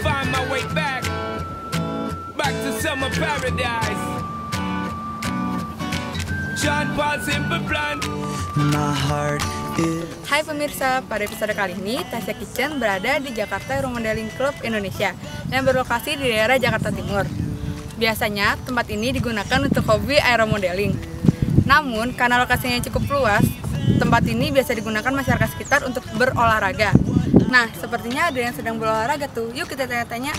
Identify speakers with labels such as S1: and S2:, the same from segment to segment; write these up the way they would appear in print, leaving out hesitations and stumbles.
S1: find my way back to summer paradise. John Paul Simple Plan.
S2: My heart is...
S3: Hai pemirsa, pada episode kali ini Tasya Kitchen berada di Jakarta Aeromodeling Club Indonesia yang berlokasi di daerah Jakarta Timur. Biasanya tempat ini digunakan untuk hobi aeromodeling. Namun karena lokasinya cukup luas, tempat ini biasa digunakan masyarakat sekitar untuk berolahraga. Nah, sepertinya ada yang sedang berolahraga tuh. Yuk kita tanya-tanya.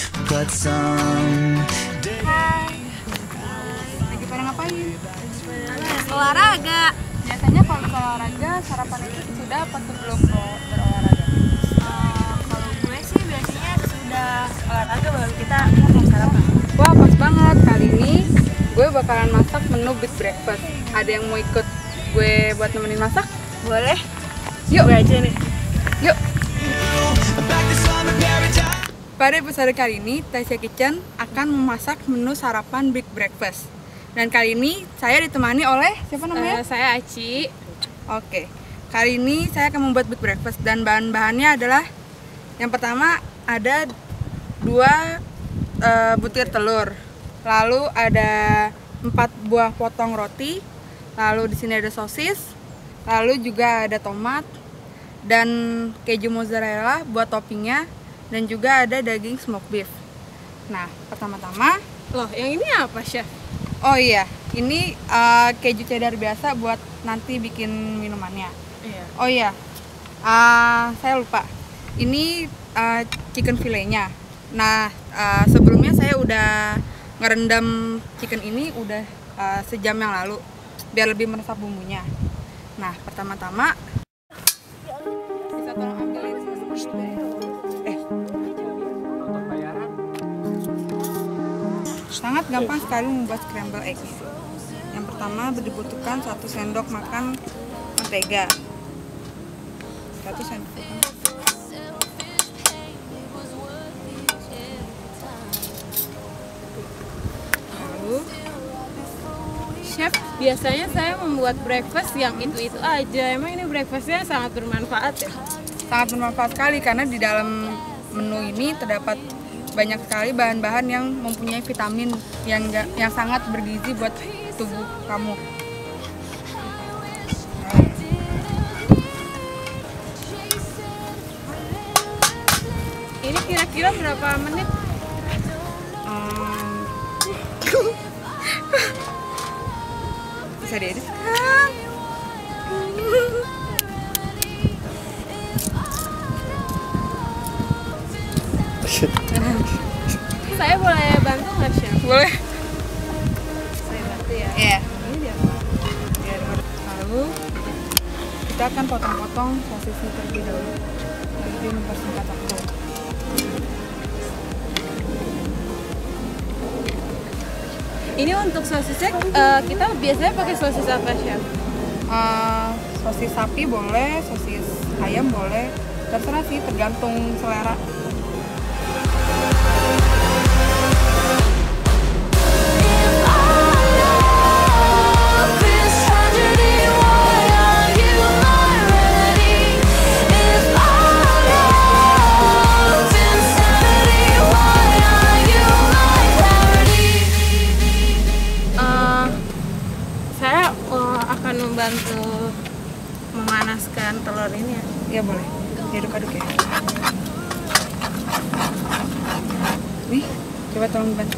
S3: Hai. Lagi pada ngapain?
S4: Olahraga.
S3: Biasanya kalau olahraga sarapan itu sudah apa sebelum berolahraga?
S4: Kalau gue sih biasanya sudah olahraga baru kita mau sarapan.
S3: Wah, pas banget. Kali ini gue bakalan masak menu big breakfast. Ada yang mau ikut gue buat nemenin masak?
S4: Boleh?
S3: Yuk.
S4: Gue aja nih.
S3: Yuk. Pada episode kali ini, Tasya Kitchen akan memasak menu sarapan big breakfast. Dan kali ini saya ditemani oleh siapa namanya?
S4: Saya Aci.
S3: Oke. Kali ini saya akan membuat big breakfast dan bahan-bahannya adalah yang pertama ada 2 butir telur. Lalu ada 4 buah potong roti. Lalu di sini ada sosis. Lalu juga ada tomat dan keju mozzarella buat toppingnya. Dan juga ada daging smoked beef. Nah, pertama-tama,
S4: Loh, yang ini apa, Chef?
S3: oh iya, ini keju cheddar biasa buat nanti bikin minumannya.
S4: Iya.
S3: Oh iya, saya lupa. Ini chicken filenya. Nah, sebelumnya saya udah ngerendam chicken ini udah sejam yang lalu biar lebih meresap bumbunya. Nah, pertama-tama bisa tolong ambilin sangat gampang sekali membuat scramble egg. Yang pertama dibutuhkan 1 sendok makan mentega. 1 sendok. Lalu,
S4: Chef, biasanya saya membuat breakfast yang itu-itu aja. Emang ini breakfastnya sangat bermanfaat ya?
S3: sangat bermanfaat sekali karena di dalam menu ini terdapat banyak sekali bahan-bahan yang mempunyai vitamin yang sangat bergizi buat tubuh kamu.
S4: Ini kira-kira berapa menit?
S3: Bisa diedit?
S4: Saya boleh bantu nggak, Chef?
S3: Boleh.
S4: Saya bantu ya.
S3: Iya.
S4: Ini dia.
S3: Lalu kita akan potong-potong sosisnya terlebih dahulu, lebih mempersingkat waktu.
S4: Ini untuk sosisnya kita biasanya pakai sosis apa, Chef?
S3: Sosis sapi boleh, sosis ayam boleh, terserah sih, tergantung selera.
S4: Membantu memanaskan telur ini ya?
S3: Iya boleh, diaduk-aduk ya. Nih, coba tolong dibantu.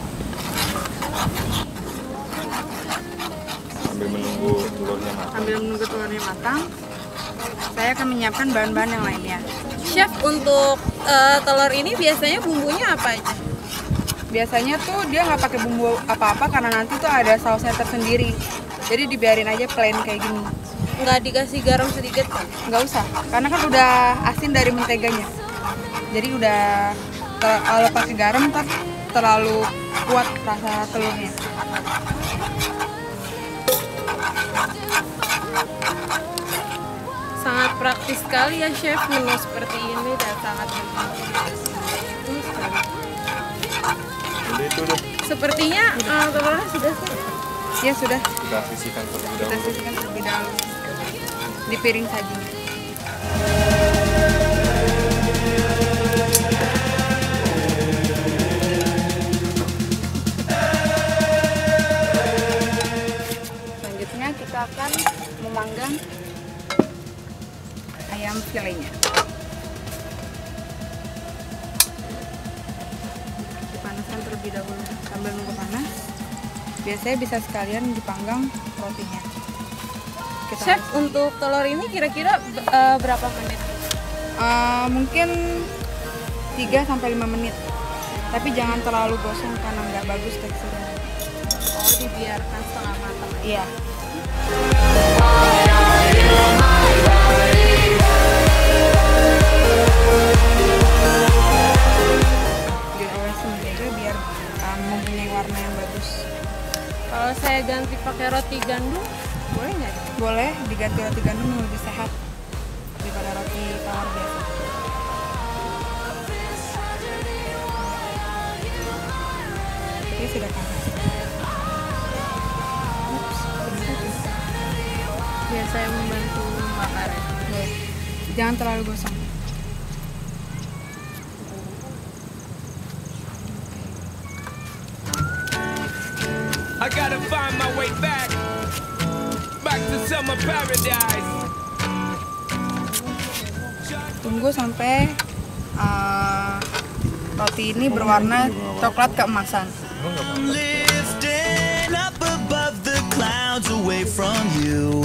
S5: Sambil menunggu telurnya matang.
S3: Sambil menunggu telurnya matang, saya akan menyiapkan bahan-bahan yang lainnya.
S4: Chef, untuk telur ini biasanya bumbunya apa aja?
S3: Biasanya tuh dia nggak pakai bumbu apa-apa karena nanti tuh ada sausnya tersendiri. Jadi dibiarin aja plain kayak gini.
S4: Nggak dikasih garam sedikit?
S3: Nggak usah, karena kan udah asin dari menteganya. Jadi udah kalau pakai garam ntar terlalu kuat rasa telurnya.
S4: Sangat praktis sekali ya, Chef, menu seperti ini dan sangat bermanfaat.
S5: Jadi itu udah
S4: Sepertinya telurnya sudah sih.
S3: Ya sudah,
S5: kita sisihkan terlebih
S3: kita
S5: dahulu.
S3: sisihkan terlebih dahulu di piring sajinya. dipanaskan terlebih dahulu. Sambil nunggu panas, biasanya bisa sekalian dipanggang rotinya.
S4: Chef, untuk telur ini kira-kira berapa menit?
S3: Mungkin 3-5 menit. Tapi jangan terlalu gosong karena nggak bagus teksturnya.
S4: Oh, dibiarkan setengah matang.
S3: Iya. Dioles mentega biar mempunyai warna yang bagus.
S4: Kalau saya ganti pakai roti gandum, boleh nggak?
S3: Boleh diganti roti gandum yang lebih sehat daripada roti tawar biasa. Ini sudah panas.
S4: Biar saya membantu membakar.
S3: Boleh. Jangan terlalu gosong.
S1: I gotta find my way back to summer paradise.
S3: Tunggu sampai roti ini berwarna coklat keemasan.
S2: lifting up above the clouds away from you.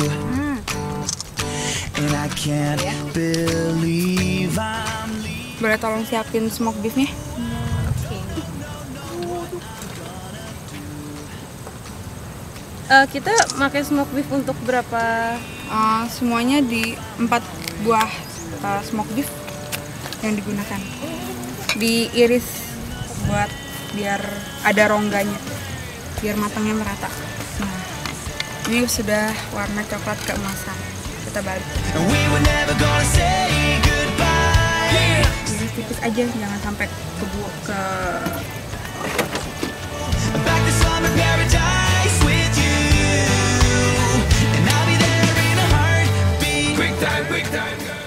S2: And I can't believe I'm leaving.
S3: Boleh tolong siapin smoke beefnya?
S4: Kita pakai smoke beef untuk berapa?
S3: Semuanya di 4 buah smoke beef yang digunakan. Diiris buat biar ada rongganya, biar matangnya merata. Nah, ini sudah warna coklat keemasan. Kita balik.
S2: And we were never gonna say goodbye.
S3: Iris tipis aja, jangan sampai ke
S2: Back to summer paradise with you. And I'll be there in a heartbeat.
S1: Quick time, girl.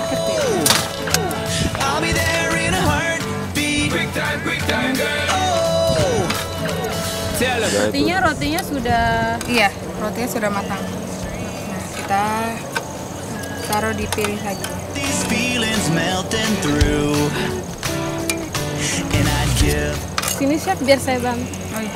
S2: I'll be there in a heartbeat.
S1: Quick time, girl.
S2: Oh.
S1: Tell her.
S4: Rotinya sudah.
S3: Iya, rotinya sudah matang. Nah, kita taruh di piring saja.
S2: These feelings melting through. And I'd give.
S4: Sini chef, biar saya bantu.
S3: Oh iya.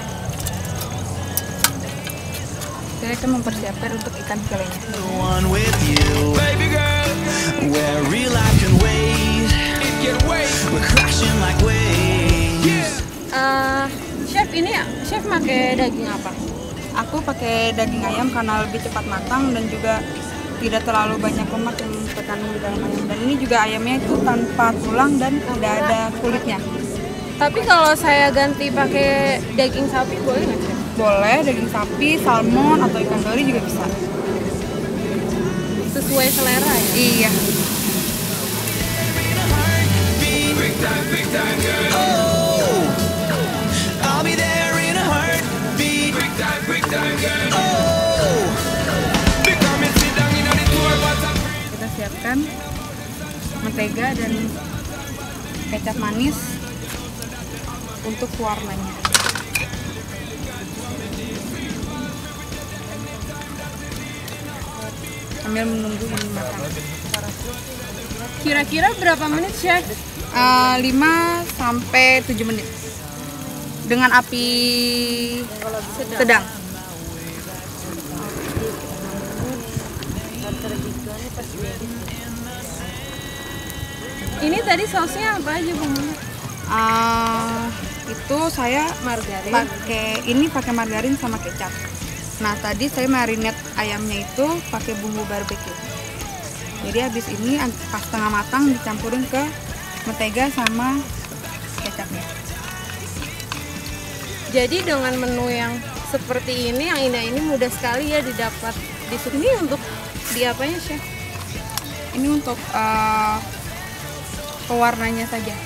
S3: Saya akan mempersiapkan untuk ikan filenya.
S2: The one with you,
S1: Baby girl,
S2: where real life can wait.
S1: it can wait.
S2: We're crashing like waves.
S4: Chef, ini chef pakai daging apa?
S3: Aku pakai daging ayam karena lebih cepat matang dan juga tidak terlalu banyak lemak yang terkandung di dalam ayam. Dan ini juga ayamnya itu tanpa tulang dan tidak ada kulitnya.
S4: Tapi kalau saya ganti pakai daging sapi boleh nggak chef?
S3: Boleh daging sapi, salmon atau ikan dori juga bisa.
S4: Sesuai selera ya?
S3: Iya.
S1: Quick time, girl.
S2: Oh, I'll be there in a heartbeat.
S1: Quick time, girl.
S2: Oh,
S1: Become and sit down in the tour bus and
S3: Kita siapkan mentega dan kecap manis untuk warnanya. Sambil menunggu ini matang.
S4: Kira-kira berapa menit chef?
S3: 5-7 menit dengan api sedang.
S4: Ini tadi sausnya apa aja bumbunya?
S3: Itu saya
S4: Margarin.
S3: pakai margarin sama kecap. Nah, tadi saya marinate ayamnya itu pakai bumbu barbeque. Jadi habis ini pas setengah matang dicampurin ke mentega sama kecapnya.
S4: Jadi dengan menu yang seperti ini, yang ini mudah sekali ya didapat di sini. Untuk di apanya chef?
S3: Ini untuk pewarnanya saja.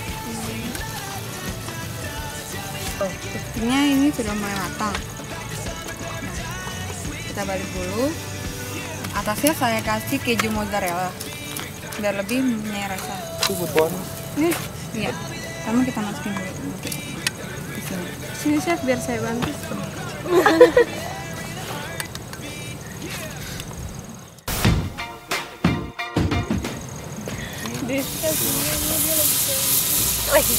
S3: Sepertinya ini sudah mulai matang. Nah, kita balik dulu. Atasnya saya kasih keju mozzarella biar lebih mempunyai rasa.
S5: Itu buat warna.
S3: Iya. Sama kita masukin dulu di sini.
S4: Sini chef, biar saya bantu. lagi.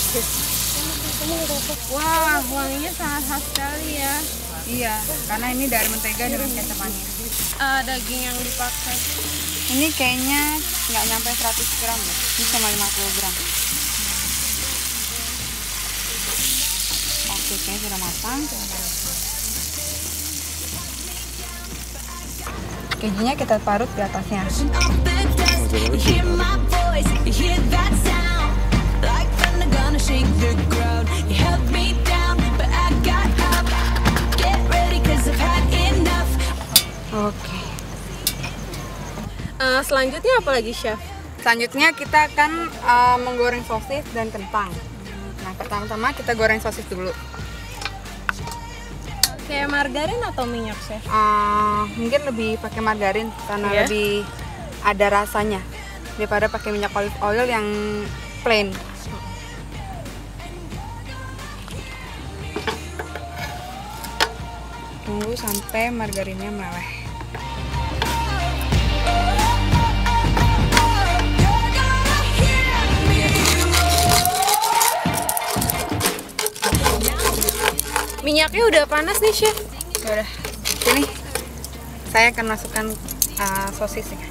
S4: Wah, wanginya sangat khas sekali ya.
S3: Iya, karena ini dari mentega dengan kecap manis.
S4: Daging yang dipakai.
S3: Ini kayaknya nggak nyampe 100 gram ya, ini cuma 50 gram. Oke, kayaknya sudah matang. Kejunya kita parut di atasnya.
S2: Off the desk, you hear my voice, you hear that sound. Like thunder gonna shake the ground. You held me down, but I got up. Get ready, cause I've had enough.
S3: Oke.
S4: Selanjutnya apa lagi, Chef?
S3: Selanjutnya kita akan menggoreng sosis dan kentang. Nah, pertama-tama kita goreng sosis dulu.
S4: Kayak margarin atau minyak, Chef?
S3: Mungkin lebih pakai margarin karena
S4: Iya?
S3: lebih ada rasanya daripada pakai minyak olive oil yang plain. Tunggu sampai margarinnya meleleh.
S4: Minyaknya udah panas nih, Chef.
S3: Ya udah, sini saya akan masukkan sosisnya.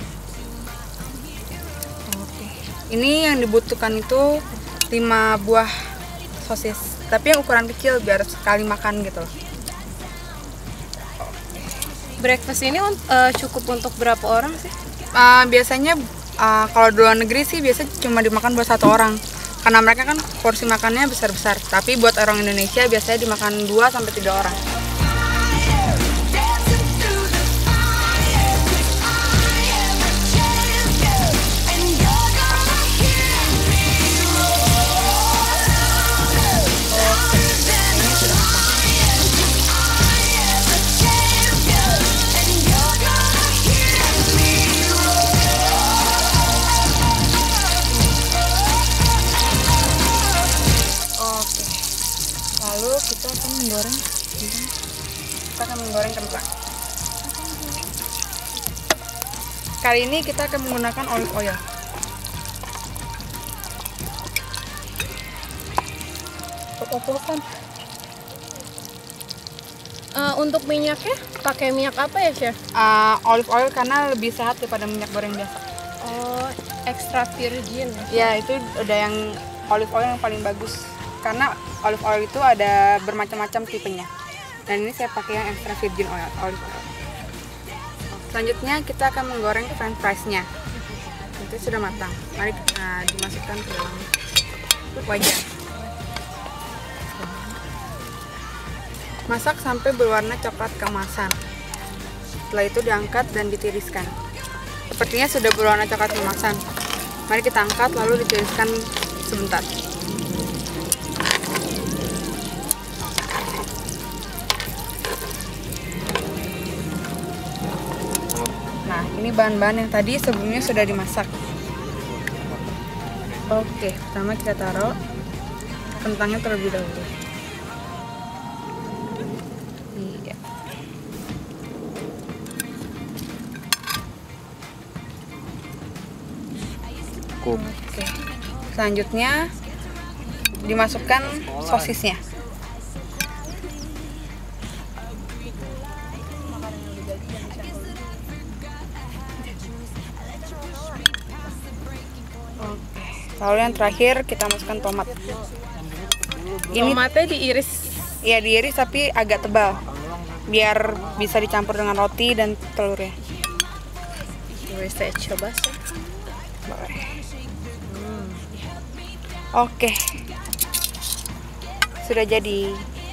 S3: Oke. Ini yang dibutuhkan itu 5 buah sosis, tapi yang ukuran kecil biar sekali makan gitu loh.
S4: Breakfast ini cukup untuk berapa orang sih?
S3: Biasanya kalau di luar negeri sih biasa cuma dimakan buat 1 orang. Karena mereka kan porsi makannya besar-besar. Tapi buat orang Indonesia biasanya dimakan 2 sampai 3 orang.
S2: Dancing through the fire, 'cause I am a champion, and you're gonna hear me roar louder than a lion, 'cause I am a champion, and you're gonna hear me roar.
S3: Oke. Lalu kita akan menggoreng kentang. Kali ini kita akan menggunakan olive oil. Oplosan.
S4: Untuk minyaknya pakai minyak apa ya, Chef?
S3: Olive oil karena lebih sehat daripada minyak goreng biasa.
S4: Oh, extra virgin.
S3: Ya, itu udah yang olive oil yang paling bagus. Karena olive oil itu ada bermacam-macam tipenya. Dan ini saya pakai yang extra virgin olive oil. Selanjutnya kita akan menggoreng french fries-nya. Itu sudah matang. Mari kita dimasukkan ke dalam wajan. Masak sampai berwarna coklat keemasan. Setelah itu diangkat dan ditiriskan. Sepertinya sudah berwarna coklat keemasan. Mari kita angkat lalu ditiriskan sebentar. Nah, ini bahan-bahan yang tadi sebelumnya sudah dimasak. Oke, pertama kita taruh kentangnya terlebih dahulu. Iya.
S5: Cukup.
S3: Oke. Selanjutnya dimasukkan sosisnya. Oke. Lalu yang terakhir kita masukkan tomat. Ini
S4: Tomatnya diiris.
S3: ya diiris tapi agak tebal biar bisa dicampur dengan roti dan telurnya.
S4: Boleh saya coba, Chef?
S3: Boleh. Oke. Sudah jadi.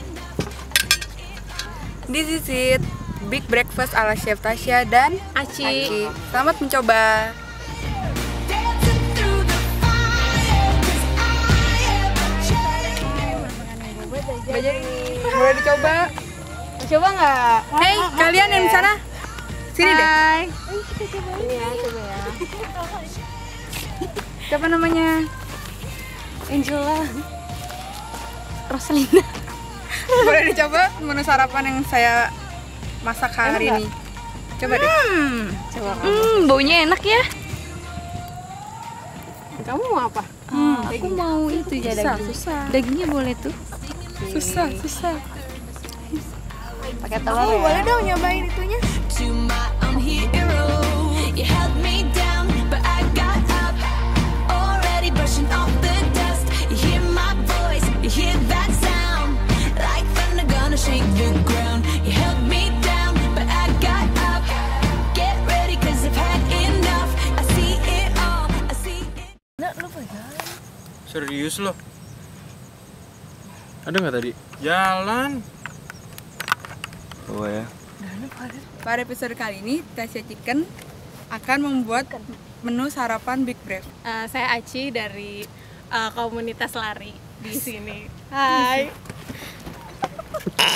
S3: This is it. Big breakfast ala Chef Tasya dan
S4: Aci.
S3: Aci. Selamat mencoba.
S2: Dancing through the fire, 'cause I am a champion.
S3: Jadi boleh dicoba.
S4: Coba nggak?
S3: Hey, kalian yang di sana. Sini deh.
S4: Ini ya, coba ya.
S3: Siapa namanya?
S4: Angela. Rosalinda.
S3: Boleh dicoba menu sarapan yang saya masak hari
S4: Enak
S3: ini. Coba deh.
S4: Coba
S3: Baunya enak ya.
S4: kamu mau apa?
S6: Aku mau itu ya daging.
S3: susah.
S6: Dagingnya boleh tuh.
S3: Susah.
S6: Pakai telur ya.
S3: Boleh dong nyobain itunya.
S2: To my own hero. You held me down, but I got up. Already brushing off the dust. You hear my voice, you hear that sound. Like thunder gonna shake the ground. You held me down, but I got up. Get ready, cause I've had enough. I see it all, I see it.
S5: Serius lo? Ada nggak tadi? Jalan. Oh ya.
S3: Pada episode kali ini, Tasya Chicken akan membuat menu sarapan Big Brave.
S4: Saya Aci dari komunitas lari di sini. Hai.